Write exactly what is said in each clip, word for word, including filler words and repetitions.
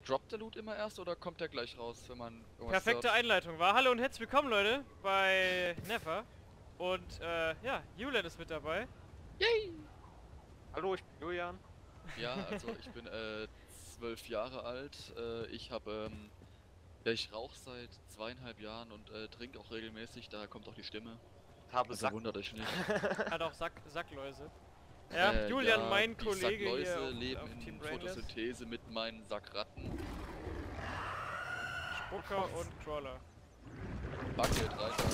droppt der Loot immer erst oder kommt der gleich raus, wenn man irgendwas Perfekte surft? Einleitung war. Hallo und herzlich willkommen, Leute, bei Never. Und, äh, ja, Julian ist mit dabei. Yay! Hallo, ich bin Julian. Ja, also ich bin äh, zwölf Jahre alt. Äh, ich habe, ähm, ja, ich rauche seit zweieinhalb Jahren und äh, trinke auch regelmäßig, daher kommt auch die Stimme. Habe Also Sack. wundert euch nicht. Hat auch Sack Sackläuse. Ja, Äh, Julian, ja, mein die Kollege hier Sackläuse auf, leben auf in Team Brainless. Photosynthese mit meinen Sackratten. Spucker und Crawler. Bucket, rein da.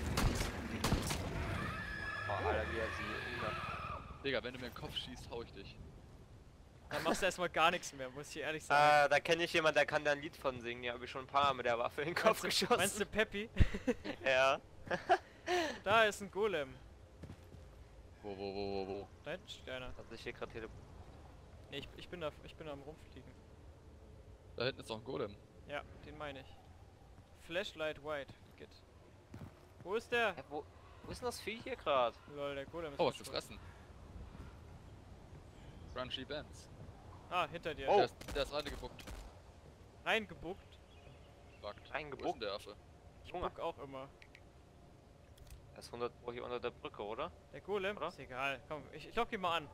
Oh, Alter, wie er sie. Digga, wenn du mir in den Kopf schießt, hau ich dich. Dann machst du erstmal gar nichts mehr, muss ich ehrlich sagen. Äh, da kenne ich jemanden, der kann da ein Lied von singen. Die habe ich schon ein paar Mal mit der Waffe in den Kopf meinst, du, geschossen. meinst du Peppy? Ja. Da ist ein Golem. Wo, wo, wo, wo, wo? Da hinten steht einer. Also ich hier gerade tele. Nee, ich, ich bin da, ich bin da am Rumfliegen. Da hinten ist noch ein Golem. Ja, den meine ich. Flashlight White, Git. Wo ist der? Ja, wo, wo ist denn das Vieh hier gerade? Lol, der Golem ist Oh, was zu verschwunden. fressen. Crunchy Bands. Ah, hinter dir. Oh. Der ist, der ist reingebuckt. Reingebuckt. Fuckt. Wo ist denn Reingebuckt? der Affe? Ich Junge. guck auch immer. Er ist hundert Pro hier unter der Brücke, oder? Der Golem? Oder? Ist egal. Komm, ich, ich lock ihn mal an.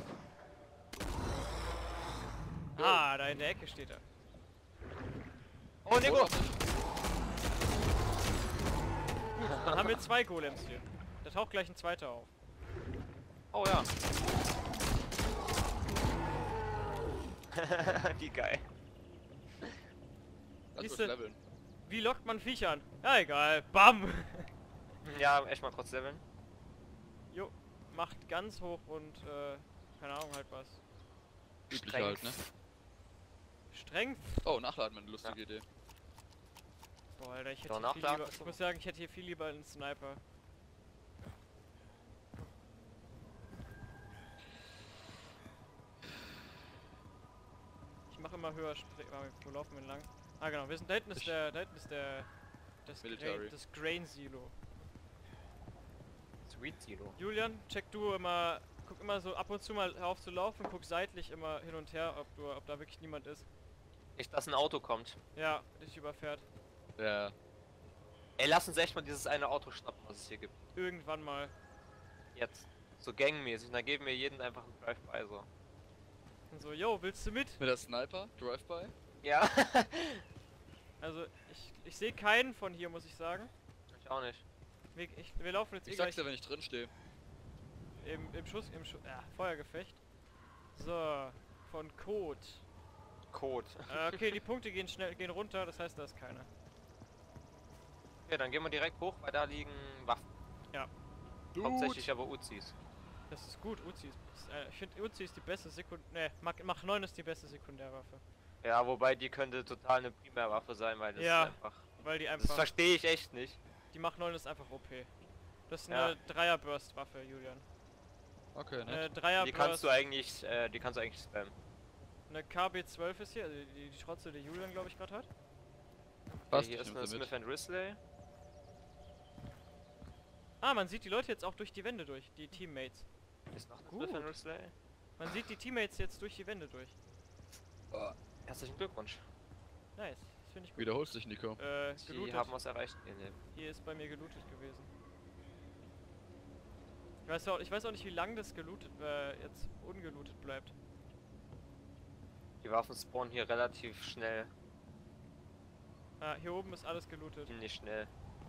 Go. Ah, da in der Ecke steht er. Oh, Nico! Oder nicht? Dann haben wir zwei Golems hier. Da taucht gleich ein zweiter auf. Oh ja. Wie geil. Lass Siehste? uns leveln. Wie lockt man Viecher an? Ja, egal. Bam! Ja, echt mal kurz leveln. Jo, macht ganz hoch und, äh, keine Ahnung, halt was. Üblich Streng. halt, ne? Streng? Oh, nachladen, eine lustige Ja. Idee. Boah, Alter, ich hätte Doch, hier viel nachladen lieber, ist ich so. muss sagen, ich hätte hier viel lieber einen Sniper. Ich mache immer höher, spre- ah, wo laufen wir lang? Ah genau, wir sind, da hinten ist Ich- der, da hinten ist der, das, Military. Grain, das Grain Silo. Sweet Zero. Julian, check du immer, guck immer so ab und zu mal auf zu laufen, guck seitlich immer hin und her, ob du, ob da wirklich niemand ist. Nicht, dass ein Auto kommt. Ja, dich überfährt. Ja. Ey, lass uns echt mal dieses eine Auto schnappen, was es hier gibt. Irgendwann mal. Jetzt. So gangmäßig. Und dann geben wir jeden einfach einen Drive-by so. Und so, yo, willst du mit? Mit der Sniper, Drive-by. Ja. Also, ich, ich sehe keinen von hier, muss ich sagen. Ich auch nicht. Wir, ich, wir laufen jetzt eh Ich sag's gleich dir, wenn ich drin stehe. im, im Schuss, im Schuss, ja, Feuergefecht. So, von Code. Code. Äh, okay, die Punkte gehen schnell, gehen runter, das heißt, da ist keiner. Okay, dann gehen wir direkt hoch, weil da liegen Waffen. Ja, Hauptsächlich aber Uzis. das ist gut, Uzi ist, ist äh, ich finde Uzi ist die beste Sekund... Ne, Mach, Mach neun ist die beste Sekundärwaffe. Ja, wobei die könnte total eine Primärwaffe sein, weil das Ja, ist einfach... Weil die Das einfach... verstehe ich echt nicht. Die Mach neun ist einfach O P. Das ist Ja. eine Dreier-Burst-Waffe, Julian. Okay, Eine ne? Dreier-Burst... Die kannst du eigentlich, äh, die kannst du eigentlich spammen. Eine K B zwölf ist hier, also die, die Schrotze, die Julian, glaube ich, gerade hat. Passt, hier ich ist nehm eine sie mit. Smith and Risley. Ah, man sieht die Leute jetzt auch durch die Wände durch, die Teammates. Ist noch eine Gut. Smith and Risley. Man sieht die Teammates jetzt durch die Wände durch. Oh, herzlichen Glückwunsch. Nice, das finde ich gut. Wiederholst dich, Nico. Äh, Die gelootet. haben was erreicht in dem. Hier ist bei mir gelootet gewesen. Ich weiß auch, ich weiß auch nicht, wie lange das gelootet, äh, jetzt ungelootet bleibt. Die Waffen spawnen hier relativ schnell. Ah, hier oben ist alles gelootet. Ziemlich schnell.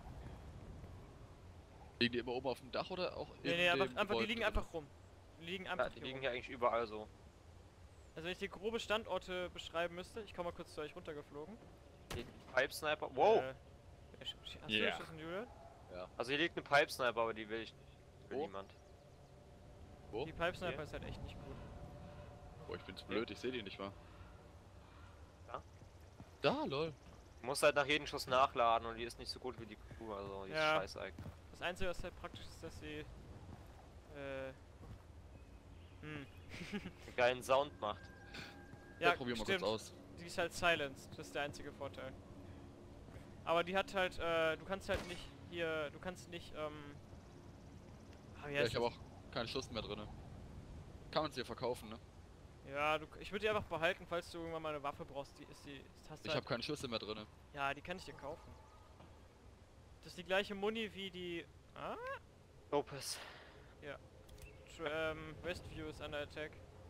Liegen die immer oben auf dem Dach oder auch Nee, in nee, einfach, dem einfach, die Gebäude liegen drin? einfach rum. Die liegen einfach Ja, die hier liegen rum. hier eigentlich überall so. Also wenn ich die grobe Standorte beschreiben müsste, ich komme mal kurz zu euch runtergeflogen. Die Pipe Sniper. Wow! Äh, wer sch- sch- hast du Yeah. geschossen, Julian? Ja. Also hier liegt eine Pipe Sniper, aber die will ich nicht. Will Wo? niemand. Wo? Die Pipe Sniper Hier. ist halt echt nicht gut. Oh, ich bin zu blöd, ich sehe die nicht mal. Da? Da, lol. Du musst halt nach jedem Schuss nachladen und die ist nicht so gut wie die Crew, also die ist Ja. scheiße eigentlich. Das Einzige, was halt praktisch ist, dass sie... Äh... Hm. Einen geilen Sound macht. Ja, Ja, probieren wir stimmt. kurz aus. Die ist halt silenced, das ist der einzige Vorteil. Aber die hat halt, äh, du kannst halt nicht hier, du kannst nicht, ähm... Ah, wie Ja, heißt ich habe das? auch keinen Schuss mehr drin. Kann man sie hier verkaufen, ne? Ja, du, ich würde die einfach behalten, falls du irgendwann mal eine Waffe brauchst. Die ist die. Ist, hast du Ich halt, habe keine Schüsse mehr drin. ja, die kann ich dir kaufen. Das ist die gleiche Muni wie die. Ah? Lopez. Tr ähm, Westview ist under attack.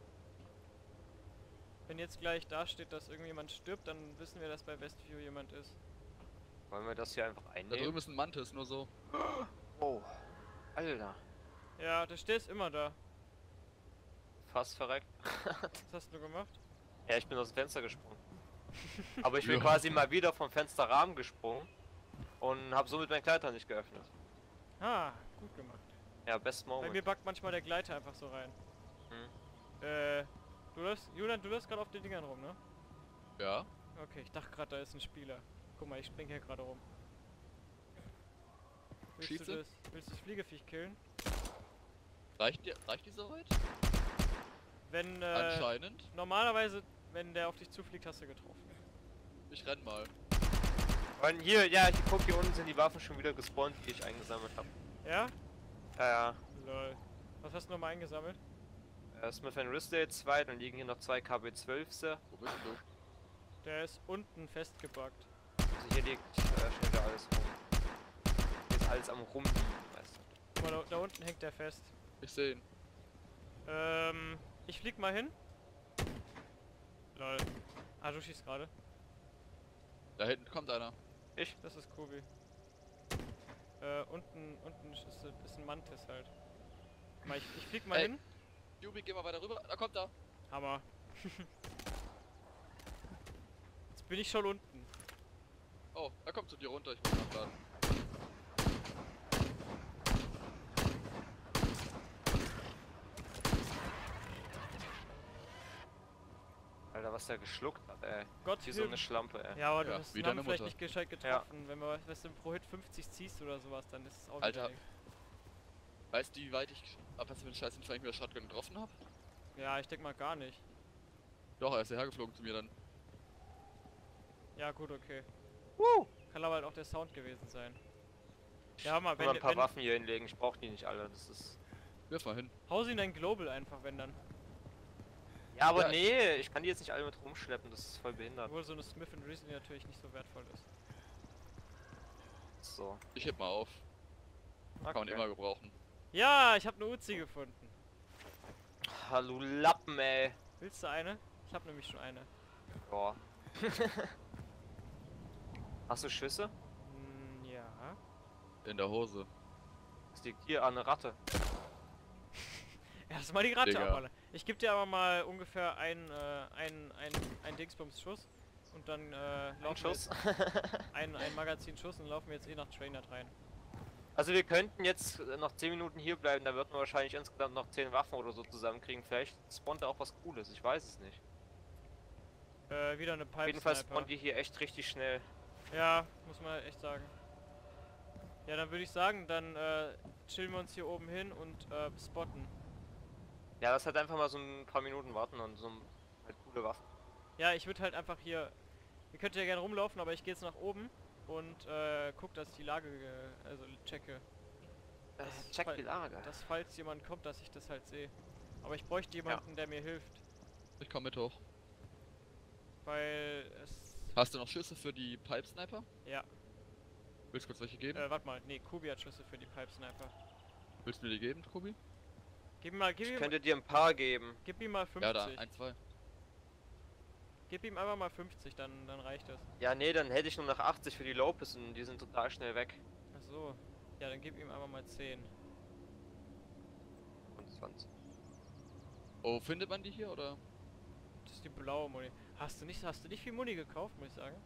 Wenn jetzt gleich da steht, dass irgendjemand stirbt, dann wissen wir, dass bei Westview jemand ist. Wollen wir das hier einfach Da einnehmen? drüben ist ein Mantis, nur so. Oh. Alter. Ja, der steht immer da. Fast verreckt. Was hast du gemacht? Ja, ich bin aus dem Fenster gesprungen. Aber ich bin Ja. quasi mal wieder vom Fensterrahmen gesprungen und habe somit mein Kleider nicht geöffnet. Ah, gut gemacht. Ja, best Bei mir moment. backt manchmal der Gleiter einfach so rein. Hm. Äh, du läufst, Julian, du läufst gerade auf den Dingern rum, ne? Ja. Okay, ich dachte gerade, da ist ein Spieler. Guck mal, ich spring hier gerade rum. Willst du, Schieße? das, willst du das Fliegeviech killen? Reicht die, reicht die soweit? Wenn, äh, Anscheinend. normalerweise, wenn der auf dich zufliegt, hast du getroffen. Ich renn mal. Und hier, ja, ich guck, hier unten sind die Waffen schon wieder gespawnt, die ich eingesammelt habe. Ja? Ja, ja. Lol. Was hast du nochmal eingesammelt? Äh, Smith and Wesson zwei, dann liegen hier noch zwei K B zwölf. Wo bist du? Der ist unten festgebackt. Also hier liegt, äh, steht da alles rum. Hier ist alles am rumliegen, weißt du. Guck mal, da, da unten hängt der fest. Ich seh ihn. Ähm, ich flieg mal hin. Lol. Ah, du schießt gerade. Da hinten kommt einer. Das ist Kobi. Äh, unten, unten ist, ist ein Mantis halt. Mal, ich, ich flieg mal Ey. hin. Jubi, geh mal weiter rüber. Da kommt er. Hammer. Jetzt bin ich schon unten. Oh, da kommt zu dir runter. Ich muss nachladen. Alter, was der geschluckt hat, ey. Gott Wie so eine Schlampe, ey. Ja, aber du Ja, hast wie den Namen deine vielleicht Mutter. nicht gescheit getroffen. Wenn man was im Pro Hit fünfzig ziehst oder sowas, dann ist es auch Alter. wieder nix. Weißt du, wie weit ich. Ab was für einen Scheiß ich mit der Shotgun getroffen hab? Ja, ich denke mal gar nicht. Doch, er ist hierher geflogen zu mir dann. Ja, gut, okay. Woo! Kann aber halt auch der Sound gewesen sein. Ja, mal, Ich will mal wenn, ein paar wenn Waffen hier hinlegen, ich brauch die nicht alle, das ist... Wirf mal hin. hau sie in dein Global einfach, wenn dann. Ja, aber Ja, nee, ich kann die jetzt nicht alle mit rumschleppen, das ist voll behindert. Obwohl so eine Smith and Wesson natürlich nicht so wertvoll ist. So. Ich heb mal auf. Kann man immer gebrauchen. Ja, ich habe eine Uzi gefunden. Hallo Lappen, ey. Willst du eine? Ich habe nämlich schon eine. Boah. Hast du Schüsse? Hm, ja. In der Hose. Es liegt hier an eine Ratte. Erstmal die Ratte Digga. abbauen. Ich gebe dir aber mal ungefähr ein, äh, ein, ein, ein Dingsbums-Schuss. Und dann äh, Ein laufen Schuss. wir jetzt ein, ein Magazin Schuss und laufen wir jetzt eh nach Trainer rein. Also wir könnten jetzt noch zehn Minuten hier bleiben, da wird man wahrscheinlich insgesamt noch zehn Waffen oder so zusammenkriegen. Vielleicht spawnt da auch was Cooles, ich weiß es nicht. Äh, wieder eine Pipe Auf jeden Fall Sniper. spawnt die hier echt richtig schnell. Ja, muss man echt sagen. Ja, dann würde ich sagen, dann äh, chillen wir uns hier oben hin und äh, spotten. Ja, das hat einfach mal so ein paar Minuten warten und so halt coole Waffen. Ja, ich würde halt einfach hier... Ihr könnt ja gerne rumlaufen, aber ich gehe jetzt nach oben und äh, guck, dass ich die Lage, äh, also checke. Äh, Das check fall- die Lage. Dass falls jemand kommt, dass ich das halt sehe. Aber ich bräuchte jemanden, der mir hilft. Ich komm mit hoch. Weil es... Hast du noch Schüsse für die Pipe Sniper? Ja, Willst du kurz welche geben? äh, warte mal. Nee, Kubi hat Schüsse für die Pipe Sniper. Willst du mir die geben, Kobi? Gib ihm mal, gib Ich ihm, könnte dir ein paar geben. gib ihm mal fünfzig. Ja, da, ein, zwei. Gib ihm einfach mal fünfzig, dann, dann reicht das. Ja, nee, dann hätte ich nur noch achtzig für die Lopez und die sind total schnell weg. Ach so. Ja, dann gib ihm einfach mal zehn. Und zwanzig. Oh, findet man die hier oder? Das ist die blaue Muni. Hast du nicht, hast du nicht viel Muni gekauft, muss ich sagen?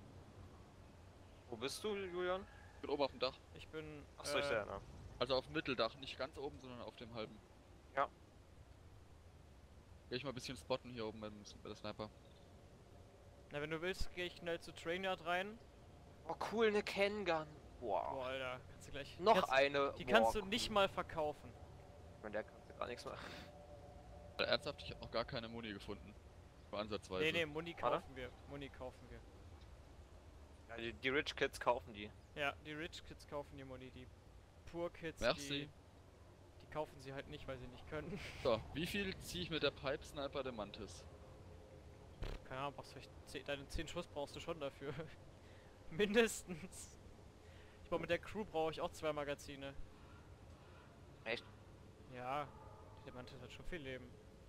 Wo bist du, Julian? Ich bin oben auf dem Dach. Ich bin. Achso, ich äh, sehe, ne? Also auf dem Mitteldach, nicht ganz oben, sondern auf dem halben. Ja. Geh ich mal ein bisschen spotten hier oben mit, dem- mit der Sniper. Na, wenn du willst, gehe ich schnell zu Trainyard rein. Oh, cool, eine Ken-Gun. Wow. Boah, Alter, kannst du gleich. Noch kannst, eine. Die Boah, kannst du cool. nicht mal verkaufen. Mit der kannst du gar nichts machen. Äh, Ernsthaft, ich habe noch gar keine Muni gefunden. Nur ansatzweise. Nee, nee, Muni Warte. kaufen wir. Muni kaufen wir. Ja, die, die Rich Kids kaufen die. Ja, die Rich Kids kaufen die Muni, die Poor Kids, Merci. die. Die kaufen sie halt nicht, weil sie nicht können. So, wie viel ziehe ich mit der Pipe Sniper der Mantis? Keine Ahnung, brauchst du vielleicht zehn, deine zehn Schuss brauchst du schon dafür. Mindestens. Ich brauche mit der Crew brauche ich auch zwei Magazine. Echt? Ja, der Mantis hat schon viel Leben.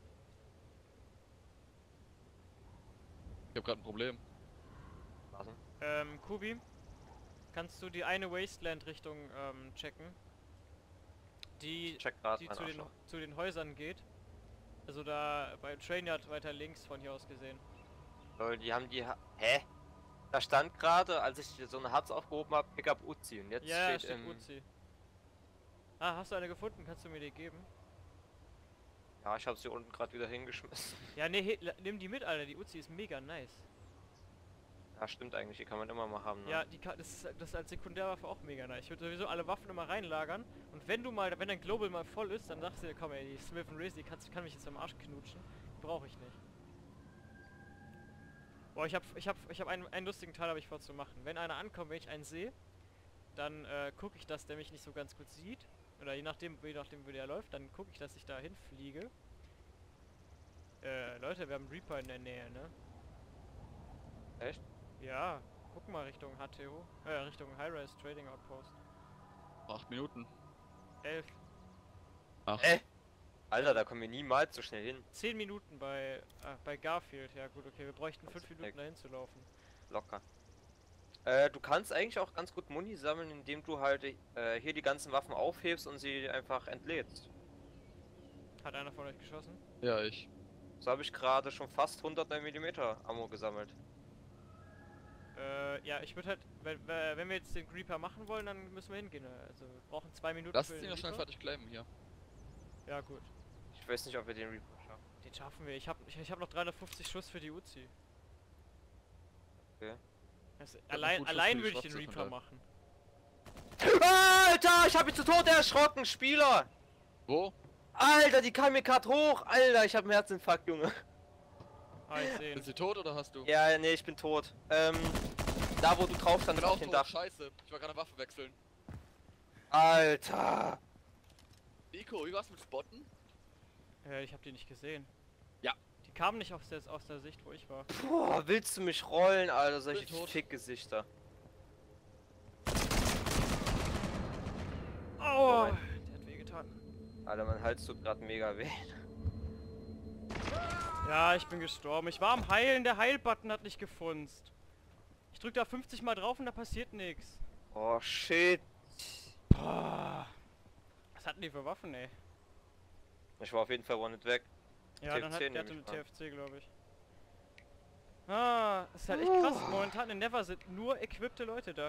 Ich habe gerade ein Problem. Was denn? Ähm, Kubi, kannst du die eine Wasteland-Richtung ähm, checken? Die, Ich check grad die meinen zu den, Arschloch. zu den Häusern geht. Also da beim Trainyard weiter links von hier aus gesehen. Lol, die haben die... Ha Hä? Da stand gerade, als ich so eine Hatz aufgehoben habe, Pickup Uzi. Und jetzt Ja, steht, steht im... Uzi. Ah, hast du eine gefunden? Kannst du mir die geben? Ja, ich habe sie unten gerade wieder hingeschmissen. Ja, nee, he, la- nimm die mit, Alter. Die Uzi ist mega nice. Ja, stimmt eigentlich, die kann man immer mal haben, ne? Ja, die kann, das, ist, das ist als Sekundärwaffe auch mega nice. Ich würde sowieso alle Waffen immer reinlagern. Und wenn du mal, wenn dein Global mal voll ist, dann sagst du dir, komm ey, die Smith and Wesson, die kannst, kann mich jetzt am Arsch knutschen. Die brauche ich nicht. Boah, ich hab, ich hab, ich hab einen, einen lustigen Teil habe ich vor zu machen. Wenn einer ankommt, wenn ich einen sehe, dann äh, gucke ich, dass der mich nicht so ganz gut sieht. Oder je nachdem, je nachdem, wie der läuft, dann gucke ich, dass ich da hinfliege. Äh, Leute, wir haben einen Reaper in der Nähe, ne? Echt? Ja, guck mal Richtung H T O. Äh, Richtung High-Rise Trading Outpost. Acht Minuten. Elf. Acht. Äh? Alter, da kommen wir niemals so schnell hin. Zehn Minuten bei, äh, bei Garfield. Ja gut, okay, wir bräuchten Das fünf ist Minuten weg. dahin zu laufen. Locker. Äh, du kannst eigentlich auch ganz gut Muni sammeln, indem du halt äh, hier die ganzen Waffen aufhebst und sie einfach entlädst. Hat einer von euch geschossen? Ja, ich. So habe ich gerade schon fast hundert Millimeter Ammo gesammelt. Äh, ja, ich würde halt, wenn, wenn wir jetzt den Reaper machen wollen, dann müssen wir hingehen. Also wir brauchen zwei Minuten Lass für uns den den noch schnell Reaper. fertig claimen hier. Ja gut, Ich weiß nicht, ob wir den Reaper schaffen. den schaffen wir. Ich habe ich, ich hab noch dreihundertfünfzig Schuss für die Uzi. Okay. Das, noch allein gut Schuss allein für die würde ich den Schwarze Reaper von machen. Alter, ich habe mich zu Tode erschrocken, Spieler! Wo? Alter, die kam mir grad hoch! Alter, ich habe einen Herzinfarkt, Junge. Ah, ich sehe ihn. Sind sie tot oder hast du? Ja, nee, ich bin tot. Ähm, da wo du drauf Ich standest bin auf auch dem tot. Dach. Scheiße. Ich war gerade Waffe wechseln. Alter! Nico, wie war's mit Spotten? Äh, ich habe die nicht gesehen. Ja. Die kamen nicht aus der, aus der Sicht, wo ich war. Boah, willst du mich rollen, Alter? Solche Bin tot. Fickgesichter. Aua! Moment. Der hat wehgetan. Alter, mein Hals tut gerade mega weh. Ja, ich bin gestorben. Ich war am Heilen, der Heilbutton hat nicht gefunzt. Ich drück da fünfzig Mal drauf und da passiert nichts. Oh, shit. Boah. Was hatten die für Waffen, ey? Ich war auf jeden Fall one weg. Ja, dann hat T F C der hatte nehme eine ich mal. T F C, glaube ich. Ah, ist halt echt krass. Momentan in Never sind nur equippte Leute da.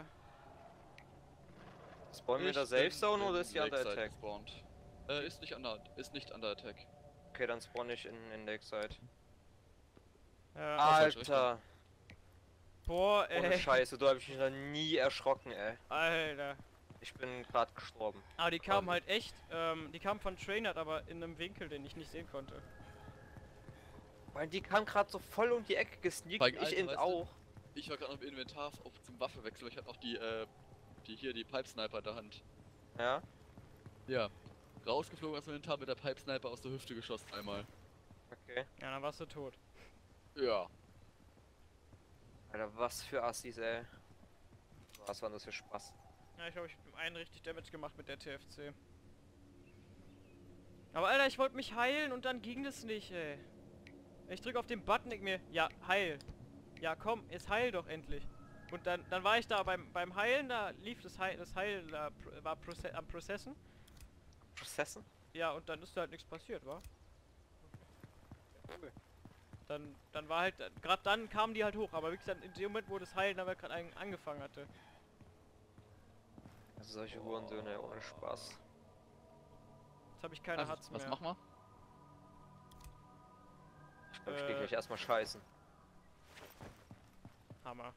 Spawnen wir Ich da Safe bin Zone oder in ist die Under Lakeside Attack? gespawnt. Äh, ist nicht under, ist nicht under attack. Okay, dann spawn ich in, in Lakeside. Ja, falsche Alter, boah, ohne ey. Scheiße, du hab ich mich noch nie erschrocken, ey. Alter. Ich bin gerade gestorben. Aber die kamen Also- halt echt, ähm, die kamen von Trainert, aber in einem Winkel, den ich nicht sehen konnte. Weil die kam gerade so voll um die Ecke gesneakt, Weil, ich Alter, eben weißt du- auch. Ich war gerade noch im Inventar auf zum Waffenwechsel. Ich hatte noch die, äh, die hier, die Pipe Sniper in der Hand. Ja? Ja. Rausgeflogen aus dem Inventar mit der Pipe Sniper aus der Hüfte geschossen einmal. Okay. Ja, dann warst du tot. Ja. Alter, was für Assis, ey. Was war das für Spaß? Ja, ich glaube, ich habe einen richtig Damage gemacht mit der T F C. Aber Alter, ich wollte mich heilen und dann ging das nicht, ey. Ich drücke auf den Button, ich mir, ja, heil. Ja, komm, jetzt heil doch endlich. Und dann, dann war ich da beim, beim Heilen, da lief das Heil, das Heil da, pr- war proce am Processen. Processen? Ja, und dann ist da halt nichts passiert, wa? Cool. Dann, dann war halt, gerade dann kamen die halt hoch, aber wie gesagt, in dem Moment, wo das Heilen aber gerade an, angefangen hatte. Also solche Hurensöhne, ohne Spaß. Jetzt habe ich keine Also, Hatz was mehr. machen wir? Ich glaube, ich Äh. geh gleich erstmal scheißen. Hammer.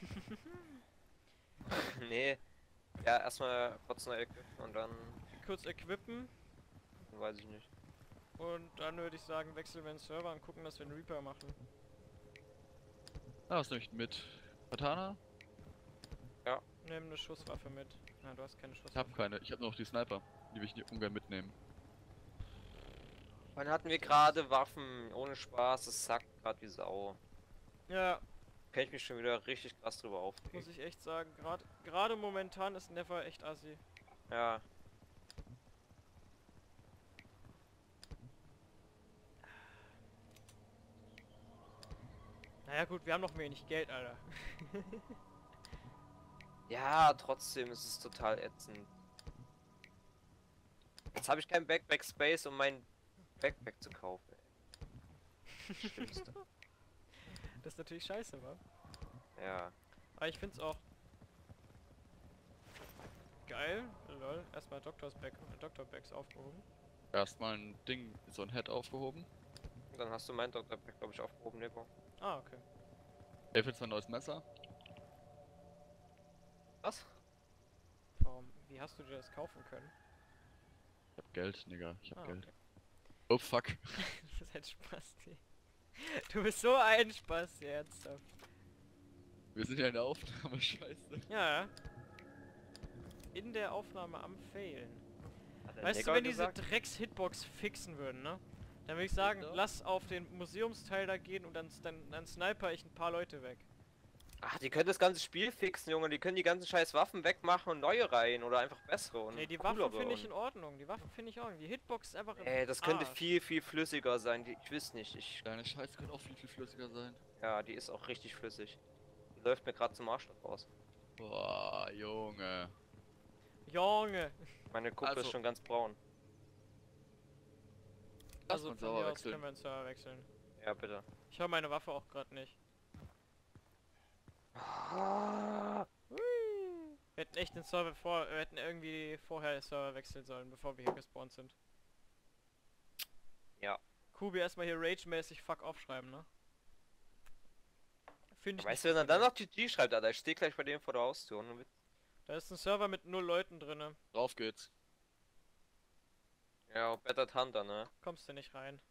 Nee. Ja, erstmal kurz neu equippen und dann, Kurz equippen dann weiß ich nicht. und dann würde ich sagen, wechseln wir den Server und gucken, dass wir einen Reaper machen. Ah, was nehme ich mit? Katana? Nimm eine Schusswaffe mit. Na, du hast keine Ich Schusswaffe. habe keine. Ich habe nur noch die Sniper. Die will ich nicht ungern mitnehmen. Wann hatten wir gerade Waffen? Ohne Spaß, das sackt gerade wie Sau. Ja, Kann ich mich schon wieder richtig krass drüber muss aufregen. ich echt sagen. Gerade gerade momentan ist Never echt assi. Ja. Naja gut, wir haben noch wenig Geld, Alter. Ja, trotzdem ist es total ätzend. Jetzt habe ich kein Backpack Space, um mein Backpack zu kaufen. Schlimmste. Das ist natürlich scheiße, wa? Ja. Aber ich find's auch geil. Lol. Erstmal Doctors Back, Doctor Bags aufgehoben. Erstmal ein Ding, so ein Head aufgehoben. Dann hast du mein Doktor Back, glaube ich, aufgehoben, Nico. Ah, okay. Ey, findest du ein neues Messer? Was? Warum? Wie hast du dir das kaufen können? Ich hab Geld, Digga. Ich hab Ah, Geld. okay. Oh fuck. Das ist ein Spaß, ey. Du bist so ein Spaß, ernsthaft. Wir sind ja in der Aufnahme, scheiße. Ja. In der Aufnahme am Failen. Hat der Weißt Nico du, wenn diese gesagt? Drecks-Hitbox fixen würden, ne? Dann würde ich sagen, Ja. lass auf den Museumsteil da gehen und dann, dann, dann sniper ich ein paar Leute weg. Ach, die können das ganze Spiel fixen, Junge. Die können die ganzen scheiß Waffen wegmachen und neue rein oder einfach bessere und Ne, die coolere Waffen finde ich in und- Ordnung. Die Waffen finde ich in Ordnung. Die Hitbox ist einfach im Ey, das könnte Arsch. viel, viel flüssiger sein. Die, ich weiß nicht. Ich, Deine Scheiße könnte auch viel, viel flüssiger sein. ja, die ist auch richtig flüssig. Die läuft mir gerade zum Arschloch raus. Boah, Junge. Junge! Meine Kuppe Also- ist schon ganz braun. Lass Also mal von sauber mir aus wechseln. können wir den Server wechseln. Ja, bitte. Ich höre meine Waffe auch gerade nicht. Ah, Hui. Wir hätten echt den Server vor... Wir hätten irgendwie vorher den Server wechseln sollen, bevor wir hier gespawnt sind. Ja. Kubi erstmal hier rage-mäßig fuck aufschreiben, ne? Finde ich weißt nicht du, wenn er so dann gut. noch G G schreibt, Alter, ich stehe gleich bei dem vor der Haustür. Und mit... Da ist ein Server mit null Leuten drinne. Drauf geht's. Ja, Battered Hunter, ne? Kommst du nicht rein.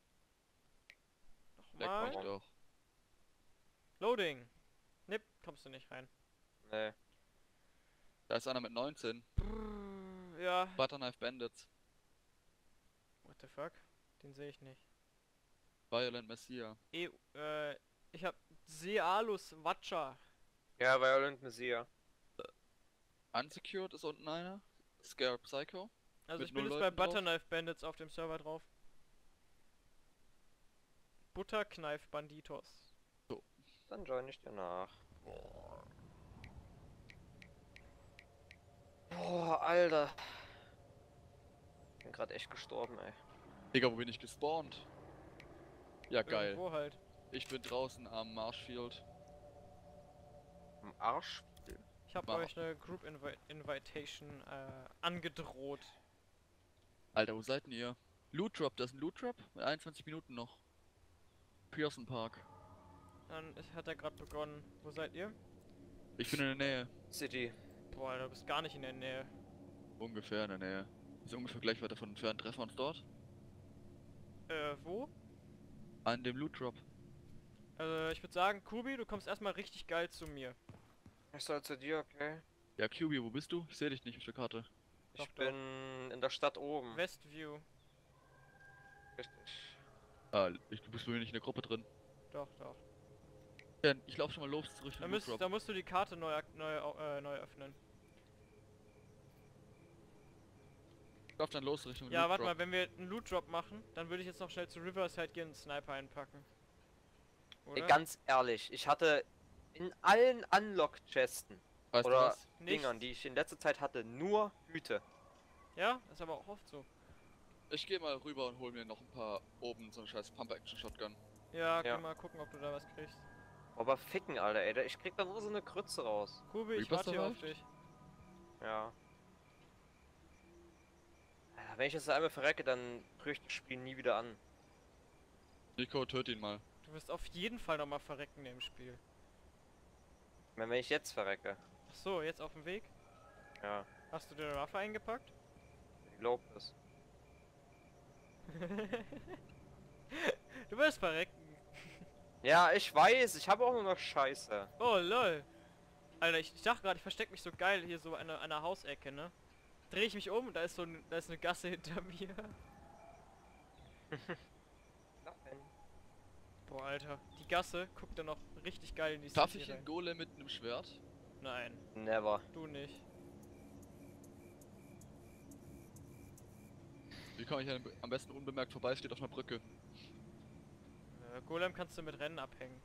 Leck Nochmal. mich doch. Loading. Nipp, kommst du nicht rein. Ne. Da ist einer mit neunzehn. Brrr, ja. Butterknife Bandits. What the fuck? Den sehe ich nicht. Violent Messiah. E äh, ich hab Sealus Watcher. Ja, Violent Messiah. Unsecured ist unten einer. Scare Psycho. Also Mit ich bin null jetzt bei Leuten drauf? Butterknife Bandits auf dem Server drauf. Butterknife Banditos. Dann join ich dir nach. Boah, Alter. Bin gerade echt gestorben, ey. Digga, wo bin ich gespawnt? Ja, geil. Irgendwo halt. Ich bin draußen am Marshfield. Am Arsch. Ich habe War- euch eine Group Invi Invitation äh, angedroht. Alter, wo seid denn ihr? Loot Drop, das ist ein Loot Drop? Mit einundzwanzig Minuten noch. Pearson Park. Dann ist, hat er gerade begonnen. Wo seid ihr? Ich bin in der Nähe. City. Boah, du bist gar nicht in der Nähe. Ungefähr in der Nähe. Ist ungefähr gleich weit davon entfernt. Treffen wir uns dort? Äh, wo? An dem Loot Drop. Also ich würde sagen, Kubi, du kommst erstmal richtig geil zu mir. Ich soll zu dir, okay? Ja, Q B, wo bist du? Ich sehe dich nicht auf der Karte. Ich Doch, doch. bin in der Stadt oben. Westview. Richtig. Ah, ich, du bist bei mir nicht in der Gruppe drin. Doch, doch. Ja, ich laufe schon mal los zurück Da, zum Loot müsst, Drop. da musst du die Karte neu, ak- neu, au- äh, neu öffnen. Ich lauf dann los Richtung Ja, Loot warte Drop. mal, wenn wir einen Loot Drop machen, dann würde ich jetzt noch schnell zu Riverside gehen und einen Sniper einpacken. Oder? Ey, ganz ehrlich, ich hatte in allen Unlock-Chesten Weißt du oder was? Dingern, Nichts. die ich in letzter Zeit hatte, nur Hüte. Ja, ist aber auch oft so. Ich gehe mal rüber und hol mir noch ein paar oben so eine scheiß Pump-Action-Shotgun. Ja, Ja. geh mal gucken, ob du da was kriegst. Aber ficken, Alter, ey. Ich krieg da nur so eine Krütze raus. Kubi, ich Reaper warte hier auf survived? dich. Ja. Alter, wenn ich jetzt einmal verrecke, dann rühre ich das Spiel nie wieder an. Nico, töte ihn mal. Du wirst auf jeden Fall nochmal verrecken im Spiel. Ich meine, wenn ich jetzt verrecke. Ach so, jetzt auf dem Weg? Ja. Hast du dir eine Waffe eingepackt? Ich glaub es. Du wirst verrecken. Ja, ich weiß. Ich habe auch nur noch Scheiße. Oh, lol. Alter, ich, ich dachte gerade, ich verstecke mich so geil hier so an einer, einer Hausecke, ne? Dreh ich mich um und da ist so ein, da ist eine Gasse hinter mir. Boah, Alter. Die Gasse guckt dann noch richtig geil in die Darf City ich einen rein. Golem mit einem Schwert? Nein, Never. du nicht. Wie komme ich denn am besten unbemerkt vorbei? Steht auf einer Brücke. Äh, Golem kannst du mit Rennen abhängen.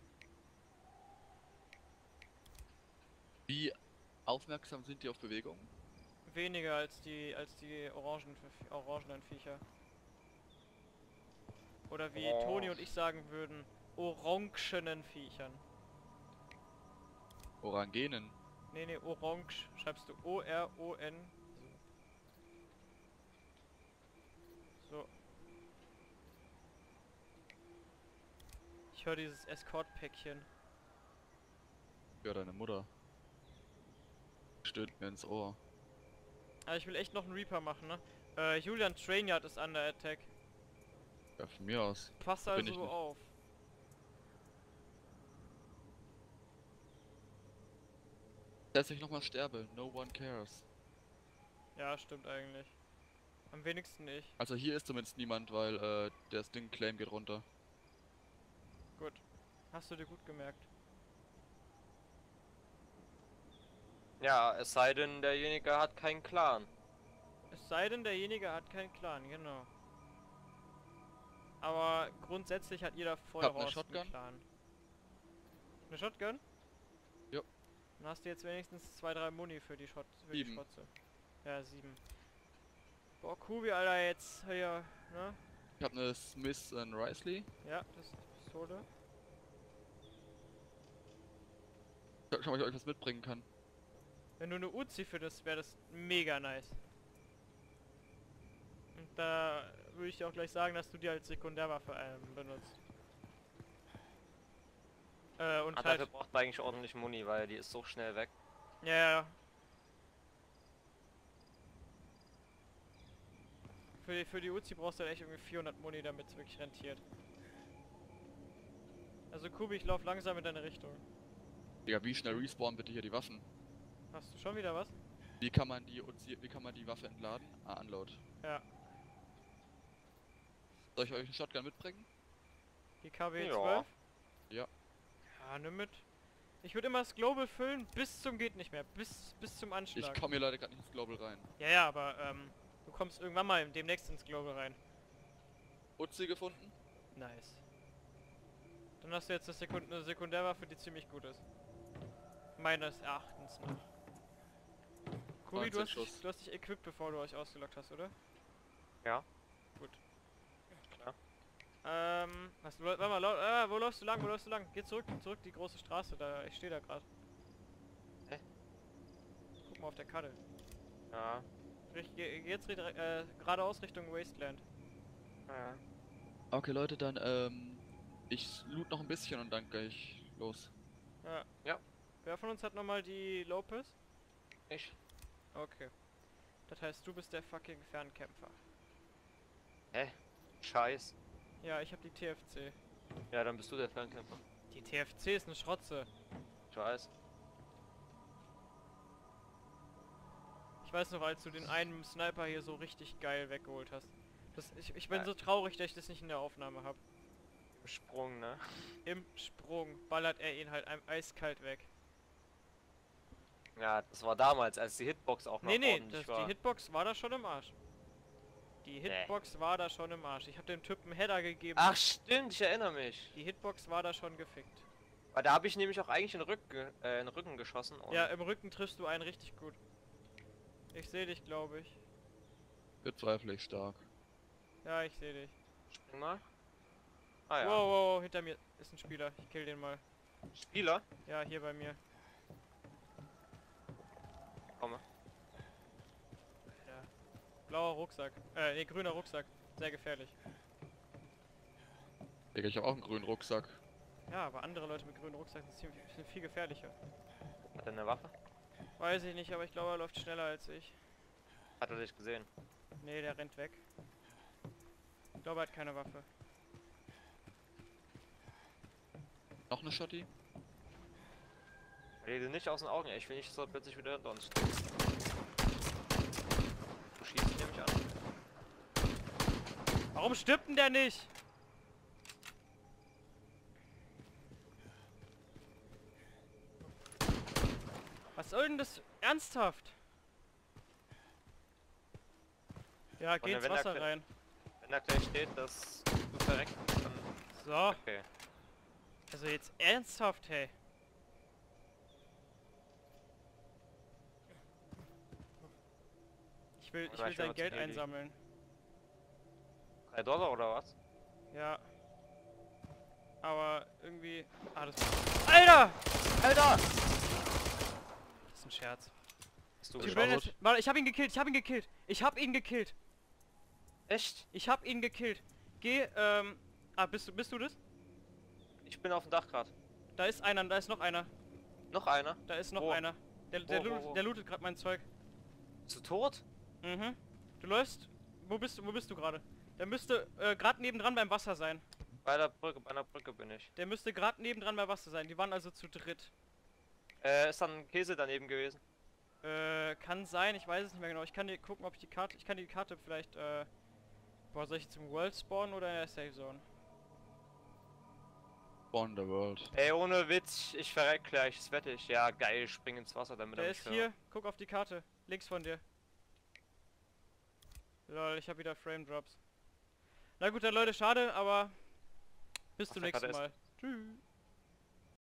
Wie aufmerksam sind die auf Bewegung? Weniger als die als die orangen, orangenen Viecher. Oder wie Oh. Toni und ich sagen würden, orangenen Viechern. Orangenen. Nee, nee, orange schreibst du O R O N. So. Ich höre dieses Escort-Päckchen. Ja, deine Mutter. Stöhnt mir ins Ohr. Aber ich will echt noch einen Reaper machen, ne? Äh, Julian Trainyard ist under attack. Ja, von mir aus. Pass Bin also ich nicht. auf. Dass ich nochmal sterbe. No one cares. Ja, stimmt eigentlich. Am wenigsten ich. Also hier ist zumindest niemand, weil äh, der Sting Claim geht runter. Gut. Hast du dir gut gemerkt. Ja, es sei denn, derjenige hat keinen Clan. Es sei denn, derjenige hat keinen Clan, genau. Aber grundsätzlich hat jeder Hab ne Feuerhorst einen Shotgun? Clan. Eine Shotgun? Jo. Dann hast du jetzt wenigstens zwei, drei Muni für die Schott für die Sieben. Schrotze. Ja, sieben. Boah, Kubi, Alter, jetzt hier, ne? Ich hab ne Smith and Risley. Ja, das ist eine Pistole. Schau mal, ob ich euch was mitbringen kann. Wenn du eine Uzi findest, wäre das mega nice. Und da würde ich dir auch gleich sagen, dass du die als Sekundärwaffe ähm, benutzt. Äh, und Ah, halt... dafür braucht man eigentlich ordentlich Muni, weil die ist so schnell weg. Ja, ja, ja. Für die, für die Uzi brauchst du halt echt irgendwie vierhundert Muni, damit es wirklich rentiert. Also Kubi, ich lauf langsam in deine Richtung. Digga, wie schnell respawnen bitte hier die Waffen? Hast du schon wieder was? Wie kann man die Uzi, wie kann man die Waffe entladen? Ah, Unload. Ja. Soll ich euch einen Shotgun mitbringen? Die K W Ja. zwölf? Ja. Ja, nimm mit. Ich würde immer das Global füllen bis zum geht nicht mehr. Bis, bis zum Ich Anschlag. komme hier leider gerade nicht ins Global rein. Ja, ja, aber ähm, du kommst irgendwann mal demnächst ins Global rein. Uzi gefunden? Nice. Dann hast du jetzt eine, Sekund eine Sekundärwaffe, die ziemlich gut ist. Meines Erachtens nach. Kubi, du neunzehn hast, dich, Schuss. du hast dich equipped, bevor du euch ausgelockt hast, oder? Ja. Gut. Klar. Ähm, was, warte mal, lau äh, wo läufst du lang, wo läufst du lang? Geh zurück, zurück, die große Straße, da, ich stehe da gerade. Hä? Guck mal auf der Karte. Ja. Richt, geh, geh jetzt äh, geradeaus Richtung Wasteland. Ja. Okay, Leute, dann, ähm, ich loot noch ein bisschen und dann gleich los. Ja. Ja. Wer von uns hat nochmal die Lopez? Ich. Okay. Das heißt, du bist der fucking Fernkämpfer. Hä? Scheiß. Ja, ich habe die T F C. Ja, dann bist du der Fernkämpfer. Die T F C ist eine Schrotze. Scheiß. Ich weiß noch, als du den einen Sniper hier so richtig geil weggeholt hast. Das, ich, ich bin Ja. so traurig, dass ich das nicht in der Aufnahme habe. Sprung, ne? Im Sprung ballert er ihn halt einem eiskalt weg. Ja, das war damals, als die Hitbox auch noch Nee, nee, ordentlich das, war. die Hitbox war da schon im Arsch. Die Hitbox war da schon im Arsch. Ich habe dem Typen Header gegeben. Ach stimmt, ich erinnere mich. Die Hitbox war da schon gefickt. Weil da habe ich nämlich auch eigentlich in den Rücken, äh, in den Rücken geschossen. Und Ja, im Rücken triffst du einen richtig gut. Ich sehe dich, glaube ich. Bezweifle ich stark. Ja, ich sehe dich. Spring mal. Ah ja. Wow, wow, wow, hinter mir ist ein Spieler. Ich kill den mal. Spieler. Ja, hier bei mir. Komme. Ja. Blauer Rucksack. Äh, nee, grüner Rucksack. Sehr gefährlich. Digga, ich habe auch einen grünen Rucksack. Ja, aber andere Leute mit grünen Rucksack sind, ziemlich, sind viel gefährlicher. Hat er eine Waffe? Weiß ich nicht, aber ich glaube, er läuft schneller als ich. Hat er dich gesehen? Nee, der rennt weg. Ich glaube, er hat keine Waffe. Noch eine Shotty? Rede nicht aus den Augen, ey. Ich will nicht, dass er plötzlich wieder hinter uns steht. Du schießt nämlich an. Warum stirbt denn der nicht? Was soll denn das? Ernsthaft? Ja, geh Und ins wenn er Wasser gl- rein. Wenn da gleich steht, dass du verreckt bist, dann So. okay. Also jetzt ernsthaft, hey. Ich will, ich Oder will ich will sein mal Geld zum Heli. einsammeln. drei Dollar oder was? Ja. Aber irgendwie... Ah, das... Alter! Alter! Das ist ein Scherz. Bist du Ich, geschaut? will jetzt, warte, ich hab ihn gekillt, ich hab ihn gekillt. Ich hab ihn gekillt. Echt? Ich hab ihn gekillt. Geh, ähm... Ah, bist du, bist du das? Ich bin auf dem Dach gerade. Da ist einer, da ist noch einer. Noch einer? Da ist noch Wo? einer. Der, der, Wo, wo, lootet, wo? der lootet gerade mein Zeug. Bist du tot? Mhm. Du läufst... Wo bist du, wo bist du gerade? Der müsste äh, gerade nebendran beim Wasser sein. Bei der Brücke, bei einer Brücke bin ich. Der müsste gerade nebendran beim Wasser sein. Die waren also zu dritt. Äh, ist dann ein Käse daneben gewesen? Äh, kann sein, ich weiß es nicht mehr genau. Ich kann dir gucken, ob ich die Karte... Ich kann die Karte vielleicht, äh... Boah, soll ich jetzt im World spawnen oder in der Safe Zone? Spawn the World. Ey, ohne Witz, ich verreck gleich, das wette ich. Ja, geil, spring ins Wasser, damit Der er ist mich hier. Guck auf die Karte. Links von dir. Lol, ich habe wieder Frame Drops. Na gut, dann Leute, schade, aber bis zum Ach, der nächsten Karte Mal. Tschüss.